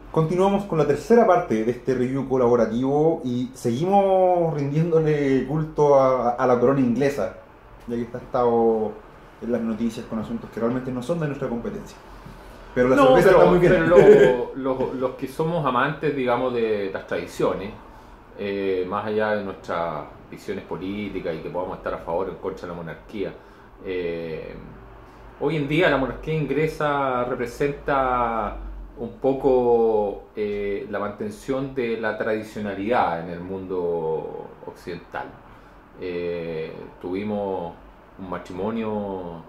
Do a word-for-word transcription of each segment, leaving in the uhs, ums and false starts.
Continuamos con la tercera parte de este review colaborativo y seguimos rindiéndole culto a, a la corona inglesa, ya que está estado en las noticias con asuntos que realmente no son de nuestra competencia. Pero la No, cerveza pero, está muy bien. pero lo- lo- los que somos amantes, digamos, de las tradiciones, eh, más allá de nuestras visiones políticas y que podamos estar a favor o en contra de la monarquía, eh, hoy en día la monarquía inglesa representa un poco eh, la mantención de la tradicionalidad en el mundo occidental. Eh, tuvimos un matrimonio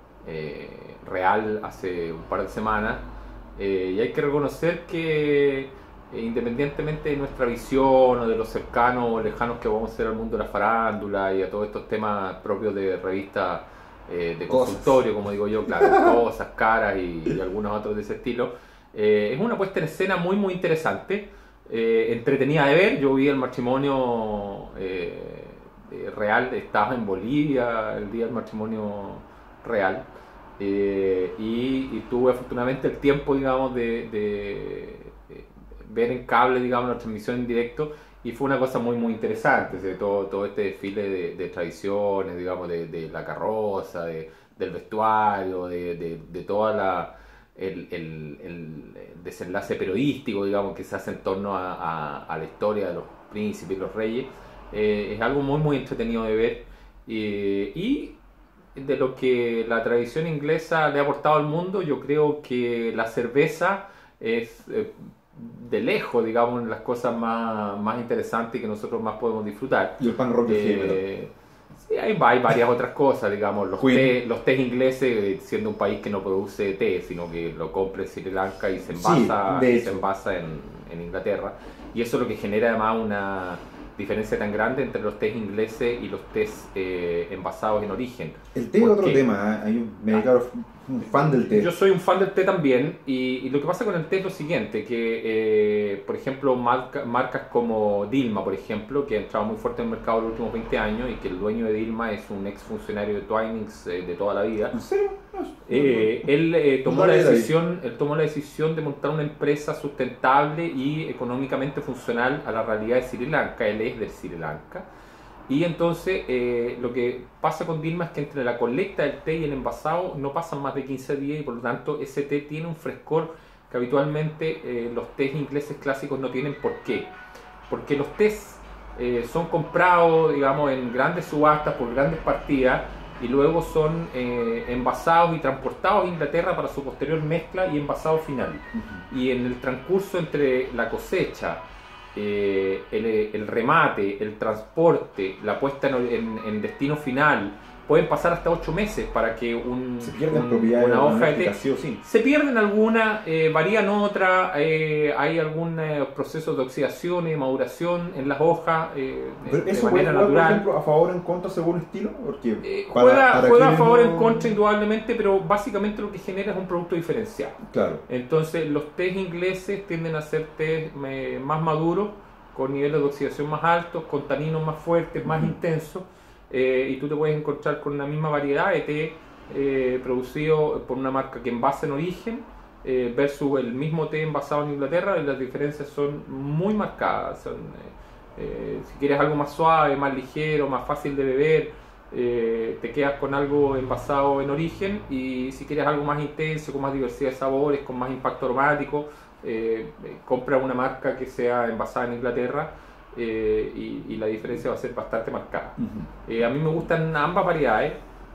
eh, real hace un par de semanas, eh, y hay que reconocer que eh, independientemente de nuestra visión o de los cercanos o lejanos que vamos a ser al mundo de la farándula y a todos estos temas propios de revistas eh, de Cosas. consultorio, como digo yo, claro, cosas, caras y, y algunos otros de ese estilo, eh, es una puesta en escena muy muy interesante, eh, entretenida de ver. Yo vi el matrimonio eh, eh, real, estaba en Bolivia el día del matrimonio real, eh, y, y tuve afortunadamente el tiempo, digamos, de, de, de ver en cable, digamos, la transmisión en directo, y fue una cosa muy muy interesante, o sea, todo, todo este desfile de, de tradiciones, digamos, de, de la carroza, de, del vestuario, de, de, de toda la el, el, el desenlace periodístico, digamos, que se hace en torno a, a, a la historia de los príncipes y los reyes. Eh, es algo muy muy entretenido de ver, eh, y de lo que la tradición inglesa le ha aportado al mundo, yo creo que la cerveza es eh, de lejos, digamos, las cosas más, más interesantes que nosotros más podemos disfrutar. Y el pan rock de heavy metal. Eh, sí, hay, hay varias otras cosas, digamos, los Queen. té, los tés ingleses, eh, siendo un país que no produce té, sino que lo compra en Sri Lanka y se envasa, Sí, de y se hecho. envasa en, en Inglaterra. Y eso es lo que genera además una diferencia tan grande entre los tés ingleses y los tés eh, envasados en origen. El té es ¿Por otro qué? tema, ¿eh? Hay un, me declaro un fan del té. Yo soy un fan del té también, y, y lo que pasa con el té es lo siguiente, que eh, por ejemplo marca- marcas como Dilma, por ejemplo, que ha entrado muy fuerte en el mercado en los últimos veinte años, y que el dueño de Dilma es un ex funcionario de Twinings eh, de toda la vida. ¿En serio? No, Eh, él, eh, tomó No la le da ahí. decisión, él tomó la decisión de montar una empresa sustentable y económicamente funcional a la realidad de Sri Lanka. Él es de Sri Lanka. Y entonces eh, lo que pasa con Dilma es que entre la colecta del té y el envasado no pasan más de quince días, y por lo tanto ese té tiene un frescor que habitualmente eh, los tés ingleses clásicos no tienen. ¿Por qué? Porque los tés eh, son comprados, digamos, en grandes subastas por grandes partidas, y luego son eh, envasados y transportados a Inglaterra para su posterior mezcla y envasado final. Y en el transcurso entre la cosecha, eh, el, el remate, el transporte, la puesta en, en- en destino final, pueden pasar hasta ocho meses para que un, Se pierden un- propiedades una hoja de té... monárquicas, sí o sí. Se pierden algunas, eh, varían otras, eh, hay algunos procesos de oxidación y de maduración en las hojas, eh, de, Pero de eso puede manera jugar, por natural. ejemplo, a favor o en contra según estilo, porque Eh, para- juega para juega a quienes favor o no- en contra indudablemente, pero básicamente lo que genera es un producto diferenciado. Claro. Entonces los tés ingleses tienden a ser tés eh, más maduros, con niveles de oxidación más altos, con taninos más fuertes, más Ujú. intensos, eh, y tú te puedes encontrar con la misma variedad de té eh, producido por una marca que envasa en origen eh, versus el mismo té envasado en Inglaterra, y las diferencias son muy marcadas. Son, eh, eh, si quieres algo más suave, más ligero, más fácil de beber, eh, te quedas con algo envasado en origen, y si quieres algo más intenso, con más diversidad de sabores, con más impacto aromático, eh, eh, compra una marca que sea envasada en Inglaterra, eh, y, y la diferencia va a ser bastante marcada. Ujú. Eh, a mí me gustan ambas variedades.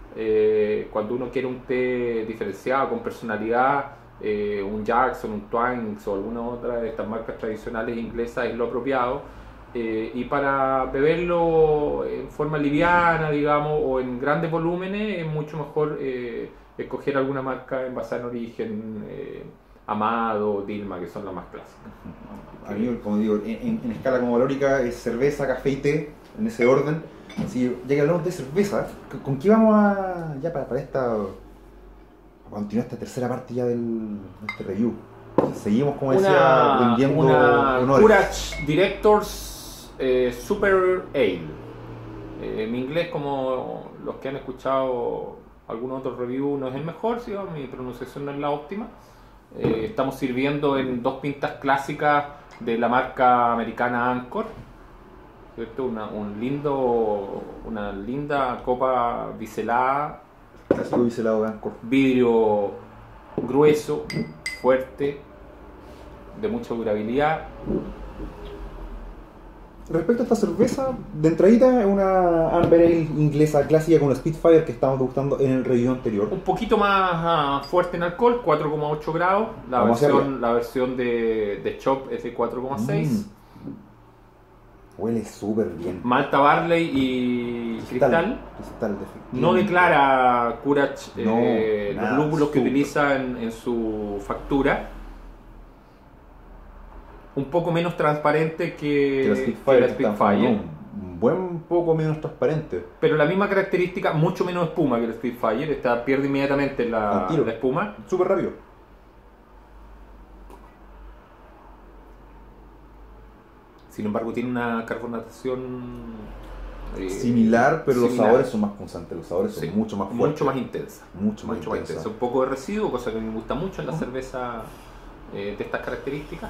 Eh, cuando uno quiere un té diferenciado, con personalidad, eh, un Jackson, un Twinings o alguna otra de estas marcas tradicionales inglesas es lo apropiado. Eh, y para beberlo en forma liviana, digamos, o en grandes volúmenes, es mucho mejor eh, escoger alguna marca envasada en origen, eh, Amado, Dilma, que son las más clásicas. A mí, como digo, en, en escala como valórica es cerveza, café y té, en ese orden. Así, ya que hablamos de cerveza, ¿con qué vamos a, ya para, para esta, a continuar esta tercera parte ya del, de este review? Seguimos, como decía, Una, vendiendo una honores. Courage Directors eh, Super Ale. Eh, mi inglés, como los que han escuchado algunos otros reviews, no es el mejor, ¿sí? Mi pronunciación no es la óptima. Eh, estamos sirviendo en dos pintas clásicas de la marca americana Anchor, ¿cierto? Una, un lindo, una linda copa biselada, Clásico biselado de Anchor. vidrio grueso, fuerte, de mucha durabilidad. Respecto a esta cerveza, de entradita es una Amber Ale inglesa clásica con la Spitfire que estábamos degustando en el review anterior. Un poquito más uh, fuerte en alcohol, cuatro coma ocho grados. La Vamos a versión, hacerlo. la versión de, de Chop es de cuatro coma seis. Mm. Huele súper bien. Malta Barley y cristal. Cristal, definitivamente. No declara Courage eh, No, los nada, lúpulos que súper. utiliza en, en su factura. Un poco menos transparente que, Que la que Spitfire. la que está Spitfire. un- Un buen poco menos transparente. Pero la misma característica, mucho menos espuma que el Spitfire. Esta pierde inmediatamente la, Al tiro. la espuma. Súper rápido. Sin embargo, tiene una carbonatación eh, Similar, pero los similar. sabores son más punzantes. Los sabores son Sí, mucho más fuertes. mucho más intensa. Mucho más Mucho más intensa. intensa. Un poco de residuo, cosa que me gusta mucho en la Ujú. cerveza eh, de estas características.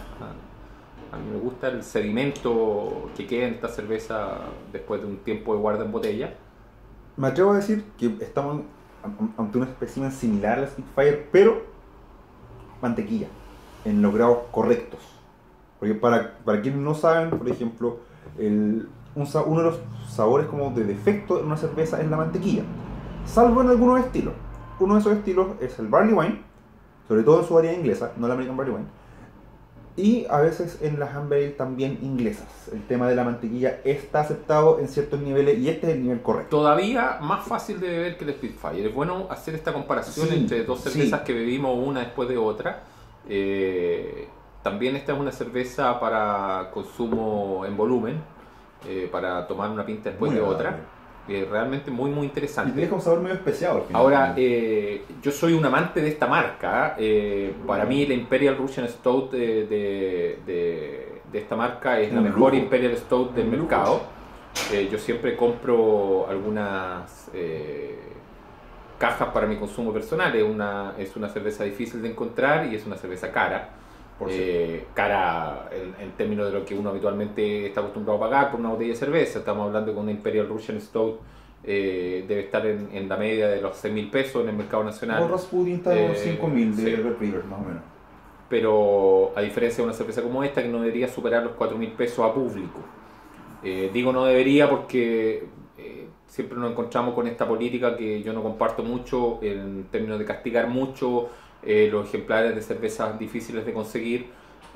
A mí me gusta el sedimento que queda en esta cerveza después de un tiempo de guarda en botella. Me atrevo a decir que estamos an- ante un espécimen similar a la Spitfire, pero mantequilla, en los grados correctos. Porque para, para quienes no saben, por ejemplo, el, un sa- uno de los sabores como de defecto en una cerveza es la mantequilla, salvo en algunos estilos. Uno de esos estilos es el Barley Wine, sobre todo en su variedad inglesa, no la American Barley Wine, y a veces en las Amber Ale también inglesas. El tema de la mantequilla está aceptado en ciertos niveles y este es el nivel correcto. Todavía más fácil de beber que el Spitfire. Es bueno hacer esta comparación Sí, entre dos cervezas sí. que bebimos una después de otra. Eh, también esta es una cerveza para consumo en volumen, eh, para tomar una pinta después Muy de agradable. otra. Eh, realmente muy muy Y te interesante. deja un sabor medio especial al final. Ahora, eh, yo soy un amante de esta marca. eh, para mí, la Imperial Russian Stout de, de, de- de esta marca es la Un mejor lujo. Imperial Stout del Un lujo. mercado. Eh, yo siempre compro algunas eh, cajas para mi consumo personal. Es una, es una cerveza difícil de encontrar y es una cerveza cara. Por Eh, cara en, en términos de lo que uno habitualmente está acostumbrado a pagar por una botella de cerveza. Estamos hablando de que una Imperial Russian Stout eh, debe estar en, en la media de los seis mil pesos en el mercado nacional. O Rasputin está en unos Eh, cinco mil de sí. Red River, más o menos. Pero a diferencia de una cerveza como esta que no debería superar los cuatro mil pesos a público. Eh, digo no debería porque eh, siempre nos encontramos con esta política que yo no comparto mucho en términos de castigar mucho eh, los ejemplares de cervezas difíciles de conseguir.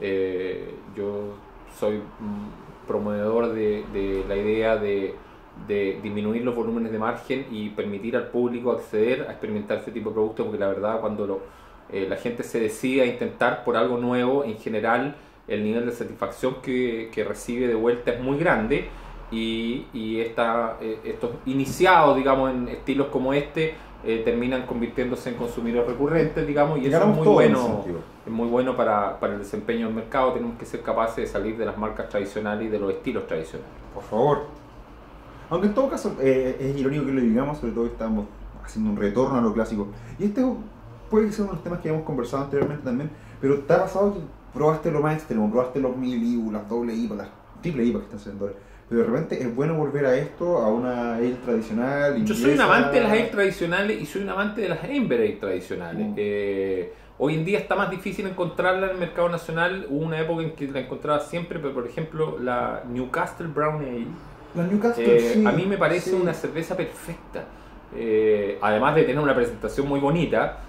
Eh, yo soy mm, promovedor de, de la idea de, de disminuir los volúmenes de margen y permitir al público acceder a experimentar este tipo de productos, porque la verdad cuando lo, eh, la gente se decide a intentar por algo nuevo, en general el nivel de satisfacción que, que recibe de vuelta es muy grande y, y esta, eh, estos iniciados digamos en estilos como este eh, terminan convirtiéndose en consumidores recurrentes, digamos, y eso es Ganamos muy todo en ese bueno, sentido. es muy bueno para, para el desempeño del mercado. Tenemos que ser capaces de salir de las marcas tradicionales y de los estilos tradicionales. Por favor. Aunque en todo caso eh, es irónico que lo digamos, sobre todo que estamos haciendo un retorno a lo clásico. Y este puede ser uno de los temas que hemos conversado anteriormente también, pero ¿te ha pasado que probaste lo más extremo, probaste los mil I B U, las doble I P A, las triple I P A que están saliendo ahora? Pero de repente es bueno volver a esto, a una ale tradicional. Yo soy un inglesa. amante de las ale tradicionales y soy un amante de las Amber Ale tradicionales. Mm. Eh, hoy en día está más difícil encontrarla en el mercado nacional. Hubo una época en que la encontraba siempre, pero por ejemplo la Newcastle Brown Ale La Newcastle, eh, sí, a mí me parece sí. una cerveza perfecta. Eh, además de tener una presentación muy bonita,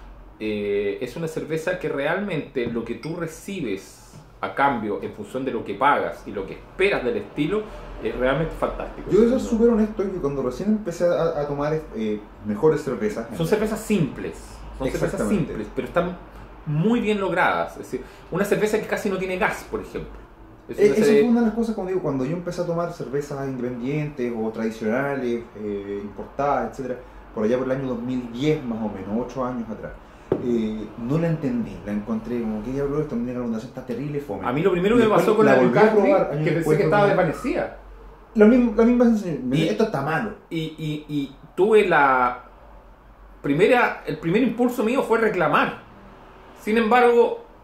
eh, es una cerveza que realmente lo que tú recibes a cambio en función de lo que pagas y lo que esperas del estilo es realmente fantástico. Yo soy Son- súper honesto que cuando recién empecé a, a tomar eh, mejores cervezas, Son cervezas simples, son cervezas Exactamente. simples, pero están muy bien logradas. Es decir, una cerveza que casi no tiene gas, por ejemplo. Es Eh, una Eso cerve- fue una de las cosas cuando, digo, cuando yo empecé a tomar cervezas independientes o tradicionales, eh, importadas, etcétera, por allá por el año dos mil diez más o menos, ocho años atrás. Eh, no la entendí, la encontré como que diablo esto, la carbonatación está terrible fome. A mí lo primero Y que me después pasó con la, la volví a Newcastle, probar años que pensé después, que estaba porque- desvanecida. La misma, la misma sensación, Y- esto está malo. Y, y, y tuve la primera, el primer impulso mío fue reclamar. Sin embargo,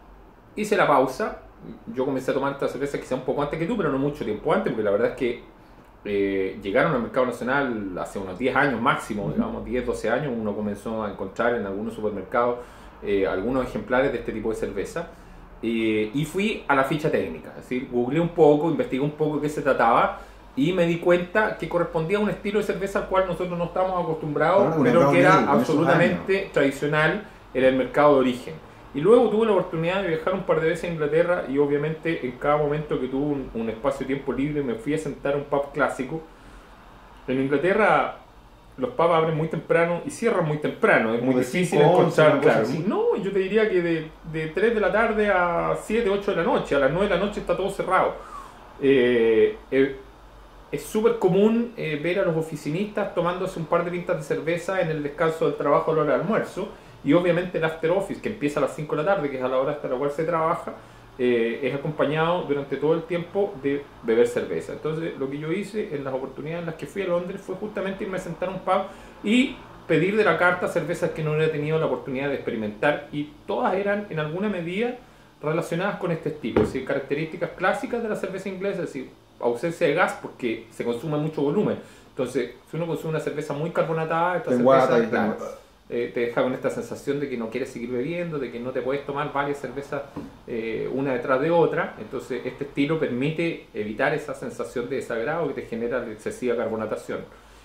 hice la pausa. Yo comencé a tomar esta cerveza quizá un poco antes que tú, pero no mucho tiempo antes, porque la verdad es que eh, llegaron al mercado nacional hace unos diez años máximo, digamos diez, doce años. Uno comenzó a encontrar en algunos supermercados eh, algunos ejemplares de este tipo de cerveza. Eh, y fui a la ficha técnica, es decir, googleé un poco, investigué un poco de qué se trataba y me di cuenta que correspondía a un estilo de cerveza al cual nosotros no estábamos acostumbrados, Claro, pero que era medio, con esos absolutamente tradicional en el mercado de origen. Y luego tuve la oportunidad de viajar un par de veces a Inglaterra y obviamente en cada momento que tuve un, un espacio de tiempo libre me fui a sentar a un pub clásico. En Inglaterra los pubs abren muy temprano y cierran muy temprano, es Como muy de difícil cinco, once, encontrar, una cosa claro. así. No, yo te diría que de, de tres de la tarde a siete, ocho de la noche, a las nueve de la noche está todo cerrado. Eh, eh, es súper común eh, ver a los oficinistas tomándose un par de pintas de cerveza en el descanso del trabajo a la hora del almuerzo. Y obviamente el after office, que empieza a las cinco de la tarde, que es a la hora hasta la cual se trabaja, eh, es acompañado durante todo el tiempo de beber cerveza. Entonces lo que yo hice en las oportunidades en las que fui a Londres fue justamente irme a sentar a un pub y pedir de la carta cervezas que no había tenido la oportunidad de experimentar, y todas eran en alguna medida relacionadas con este estilo, es decir, características clásicas de la cerveza inglesa, es decir, ausencia de gas porque se consume mucho volumen. Entonces, si uno consume una cerveza muy carbonatada, esta Te cerveza enguata y te- claro, eh, te deja con esta sensación de que no quieres seguir bebiendo, de que no te puedes tomar varias cervezas eh, una detrás de otra. Entonces, este estilo permite evitar esa sensación de desagrado que te genera la excesiva carbonatación.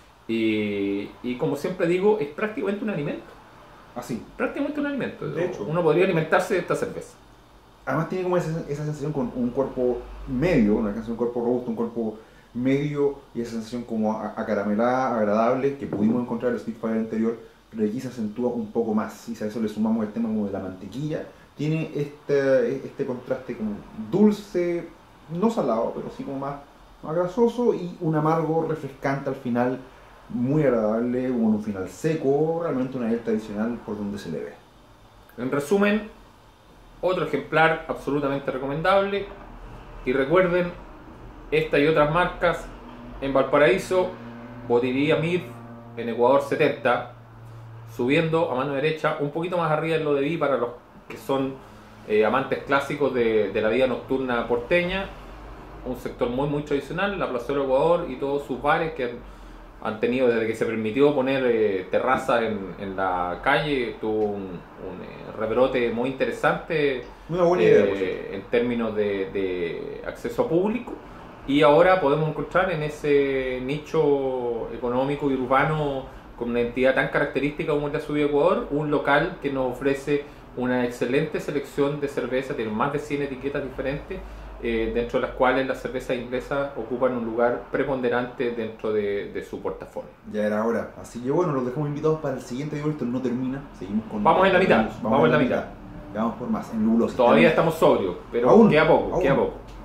Y, y como siempre digo, es prácticamente un alimento. Así. Prácticamente un alimento. De hecho. Uno podría alimentarse de esta cerveza. Además tiene como esa, esa sensación con un cuerpo medio, una canción, un cuerpo robusto, un cuerpo medio, y esa sensación como a- acaramelada, agradable, que pudimos encontrar en el Spitfire anterior, pero aquí se acentúa un poco más. Y si a eso le sumamos el tema como de la mantequilla, tiene este, este contraste como dulce, no salado, pero sí como más, más grasoso, y un amargo refrescante al final, muy agradable, con un final seco, realmente una ale tradicional por donde se le ve. En resumen, otro ejemplar absolutamente recomendable. Y recuerden, esta y otras marcas en Valparaíso, Botillería Mid en Ecuador setenta, subiendo a mano derecha, un poquito más arriba en lo de Vi para los que son eh, amantes clásicos de, de la vida nocturna porteña, un sector muy muy tradicional, la Plazuela Ecuador y todos sus bares que han, han tenido desde que se permitió poner eh, terraza en, en la calle, tuvo un, un eh, rebrote muy interesante Una buena idea, eh, por cierto. en términos de, de acceso público, y ahora podemos encontrar en ese nicho económico y urbano con una entidad tan característica como es la Subida Ecuador, un local que nos ofrece una excelente selección de cervezas, tiene más de cien etiquetas diferentes, eh, dentro de las cuales las cervezas inglesas ocupan un lugar preponderante dentro de, de su portafolio. Ya era hora. Así que bueno, los dejamos invitados para el siguiente video. Esto no termina. Seguimos con. Vamos en la mitad, Vamos, vamos en la mitad. Vamos por más. En Nubulosis. Todavía estamos sobrios, pero Aún, queda poco, aún. queda poco.